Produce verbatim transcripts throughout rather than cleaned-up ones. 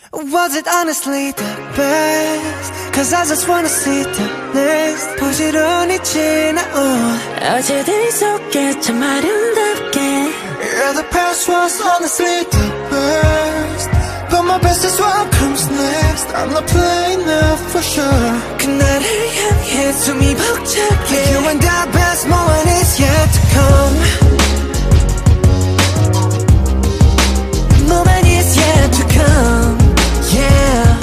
Was it honestly the best? Cause I just wanna see the next. 부지런히 지나온 어제들 속에 참 아름답게. Yeah, the past was honestly the best, but my best is what comes next. I'm not playing now for sure. 그날을 향해 숨이 벅차게. You and the best moment is yet to come. Moment is yet to come. Yeah.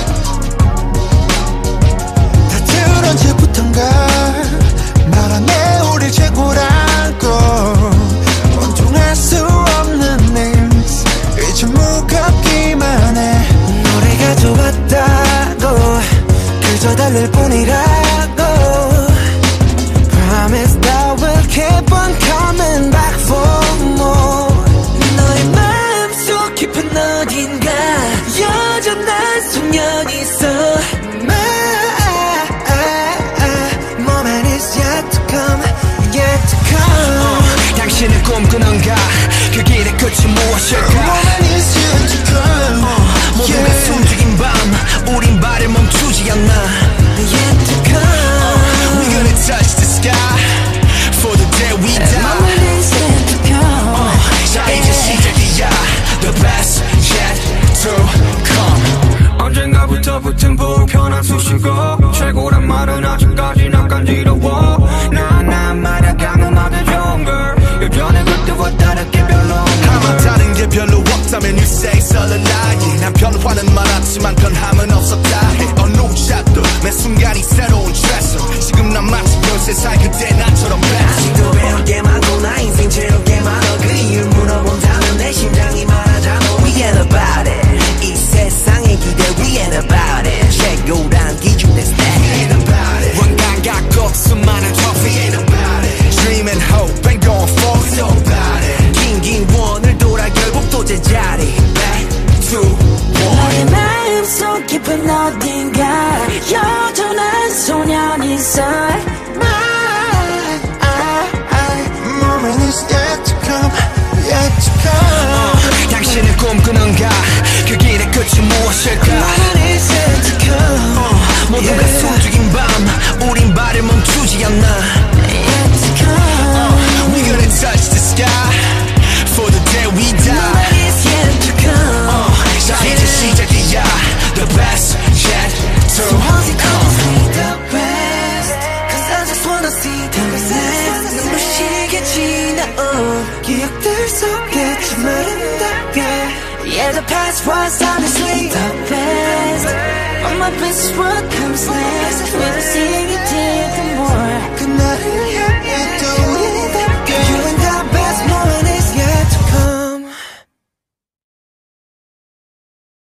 다들 언제부턴가 말하네 우리 최고라고. 온통할 수 없는 names 이제 무겁기만 해. 노래가 좋았다고 그저 달랠 뿐이라고. Promise that we'll keep on coming back for more. 너의 마음속 깊은 어딘가 여전한 소년이 있어. My moment is yet to come, yet to come. uh, 당신은 꿈꾸는가 그 길의 끝이 무엇일까. Moment is yet to come. uh, 모두가 yeah. 숨죽인 밤 우린 발을 멈추지 않나. Yet to come. uh, We're gonna touch the sky for the day we die. Moment is yet to come. uh, 자 이제 시작이야. The best yet to come. 언젠가부터 붙은 불편한 수식어. 최고란 말은 아직까지 난 간지러워. 나난 말야 강음하게 좋은 걸. 예전에 그때와 다르게 별로 아마 다른 게 별로 없다면 you say it's a lie. 난 변화는 많았지만 변함은 없었다 해. 어느 샷도 매 순간이 새로운 트레서. 지금 난 마치 별세 살 그때 나처럼 아직도 배울 게 많고 나 인생 채울 게 많아. 그 이유를 물어본다면 내 심장이 말하잖아. We ain't about it. 이 세상의 기대 we ain't about it. 최고란 기준 that's that. We ain't about it. 원간 갖고 수많은 trophy. We ain't about it. Dream and hope and going forward. So about it. 긴긴 원을 돌아 결국 또 제자리. Back to one. 너의 마음속 깊은 어딘가 여전한 소년이 있어. Moment is yet to come, yet to come. uh, 당신은 꿈꾸는가 그 길의 끝이 무엇일까. Moment is yet to come. uh, 모두가 yeah. 숨죽인 밤 우린 발을 멈추지 않나. Yet to come. uh, We're gonna touch the sky for the day we die. Moment is yet to come. uh, 자 이제 시작이야. The best yet to So how's it come. gonna be the best? Cause I just wanna see the next. 눈부시게 지나온 기억들 속에 참 아름답게. Yeah, the past was honestly the best, but my best is what comes next. We'll be seeing it till the more. 그날을